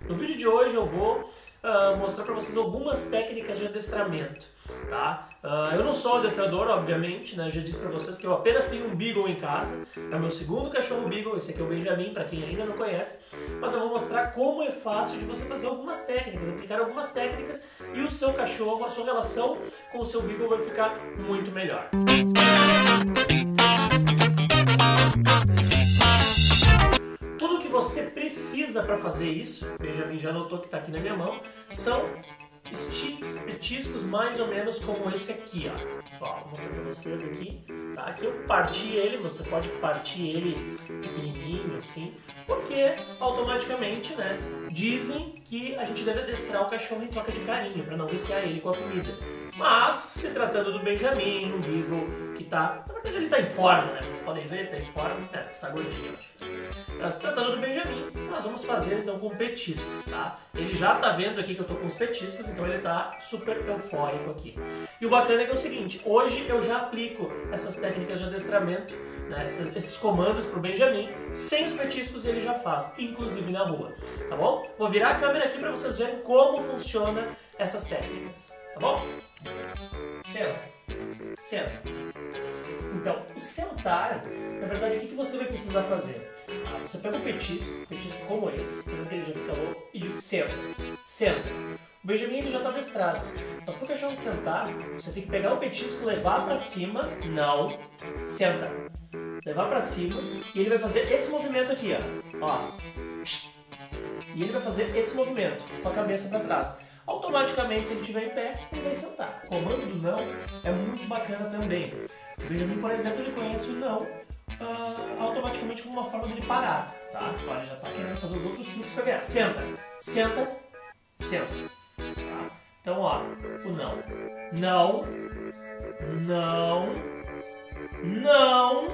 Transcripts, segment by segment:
No vídeo de hoje eu vou mostrar para vocês algumas técnicas de adestramento, tá? Eu não sou adestrador, obviamente, né? Já disse para vocês que eu apenas tenho um Beagle em casa, é o meu segundo cachorro Beagle, esse aqui é o Benjamin, para quem ainda não conhece, mas eu vou mostrar como é fácil de você fazer algumas técnicas, aplicar algumas técnicas e o seu cachorro, a sua relação com o seu Beagle vai ficar muito melhor. Tudo que você precisa para fazer isso, Benjamin já notou que está aqui na minha mão, são sticks, petiscos mais ou menos como esse aqui, ó. Vou mostrar para vocês aqui, tá? Aqui eu parti ele, você pode partir ele pequenininho assim, porque automaticamente, né, dizem que a gente deve adestrar o cachorro em troca de carinho, para não viciar ele com a comida. Mas, se tratando do Benjamin, um Beagle que tá... Na verdade ele tá em forma, né? Vocês podem ver, ele tá em forma. Tá gordinho, eu acho. Se tratando do Benjamin, nós vamos fazer então com petiscos, tá? Ele já tá vendo aqui que eu tô com os petiscos, então ele tá super eufórico aqui. E o bacana é que é o seguinte, hoje eu já aplico essas técnicas de adestramento, né? Esses comandos pro Benjamin, sem os petiscos ele já faz, inclusive na rua, tá bom? Vou virar a câmera aqui para vocês verem como funciona essas técnicas, tá bom? Senta, senta. Então, o sentar, na verdade, o que você vai precisar fazer? Você pega um petisco como esse, que ele já fica louco, e diz senta, senta. O Benjamin ele já está adestrado, mas para o cachorro sentar, você tem que pegar o petisco, levar para cima, não, senta. Levar para cima, e ele vai fazer esse movimento aqui, ó. E ele vai fazer esse movimento, com a cabeça para trás. Automaticamente, se ele estiver em pé, ele vai sentar. O comando do não é muito bacana também. O Benjamin, por exemplo, ele conhece o não automaticamente como uma forma dele parar, tá? Olha, já está querendo fazer os outros truques para ganhar. Senta, senta, senta. Tá? Então, ó, o não. Não, não, não,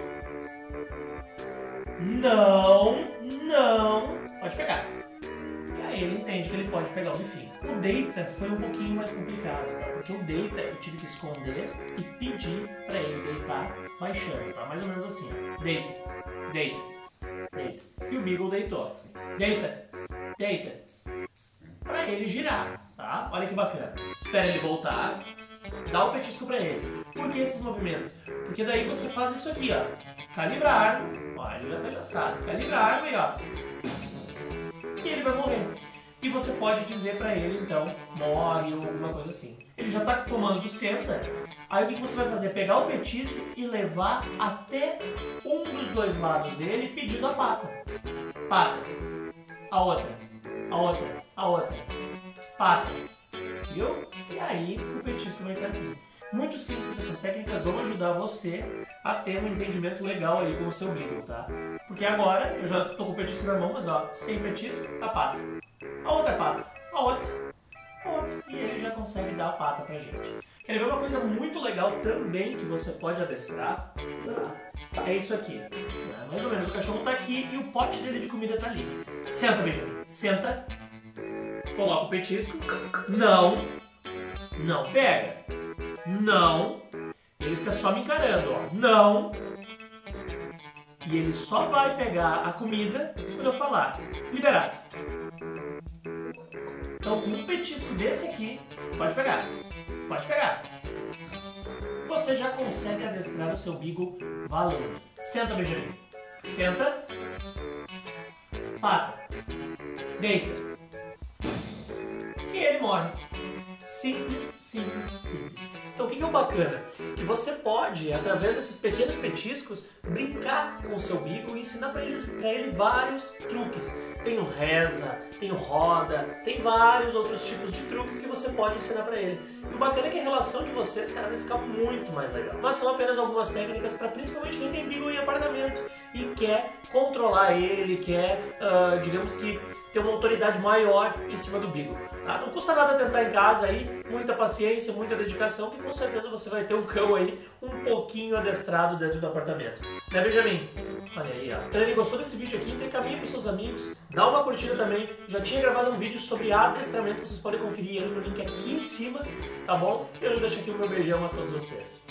não, não. Pode pegar. Aí ele entende que ele pode pegar o bifinho. O deita foi um pouquinho mais complicado, tá? Porque o deita eu tive que esconder e pedir para ele deitar baixando, tá? Mais ou menos assim, ó. Deita, deita, deita. E o Beagle deitou. Deita, deita. Para ele girar, tá? Olha que bacana. Espera ele voltar, dá o petisco para ele. Por que esses movimentos? Porque daí você faz isso aqui, ó. Calibra a arma. Ó, ele já sabe. Calibra a arma e ó. E ele vai morrer. E você pode dizer pra ele, então, morre ou alguma coisa assim. Ele já tá com o comando do senta, aí o que você vai fazer? Pegar o petisco e levar até um dos dois lados dele pedindo a pata. Pata. A outra. A outra. A outra. Pata. Viu? E aí o petisco vai estar aqui. Muito simples, essas técnicas vão ajudar você a ter um entendimento legal aí com o seu Beagle, tá? Porque agora eu já tô com o petisco na mão, mas ó, sem petisco, a pata. A outra pata, a outra, a outra. E ele já consegue dar a pata pra gente. Quer ver uma coisa muito legal também que você pode adestrar? Tá? É isso aqui. Mais ou menos, o cachorro tá aqui e o pote dele de comida tá ali. Senta, Benjamin. Senta. Coloca o petisco. Não. Não pega. Não. Ele fica só me encarando, ó. Não. E ele só vai pegar a comida quando eu falar. Liberado. Então, com um petisco desse aqui, pode pegar. Pode pegar. Você já consegue adestrar o seu Beagle valendo. Senta, Benjamin. Senta. Pata. Deita. E ele morre. Simples, simples, simples. Então o que é o bacana? Que você pode, através desses pequenos petiscos, brincar com o seu Beagle e ensinar para ele vários truques. Tem o reza, tem o roda, tem vários outros tipos de truques que você pode ensinar para ele. E o bacana é que a relação de vocês, cara, vai ficar muito mais legal. Mas são apenas algumas técnicas para principalmente quem tem Beagle em apartamento e quer controlar ele, quer, digamos que, ter uma autoridade maior em cima do Beagle. Tá? Não custa nada tentar em casa aí, muita paciência, muita dedicação, que com certeza você vai ter um cão aí um pouquinho adestrado dentro do apartamento. Né, Benjamin? Olha aí, ó. Então, ele gostou desse vídeo aqui, então encaminha para os seus amigos, dá uma curtida também. Já tinha gravado um vídeo sobre adestramento, vocês podem conferir ele no link aqui em cima, tá bom? Eu já deixo aqui o meu beijão a todos vocês.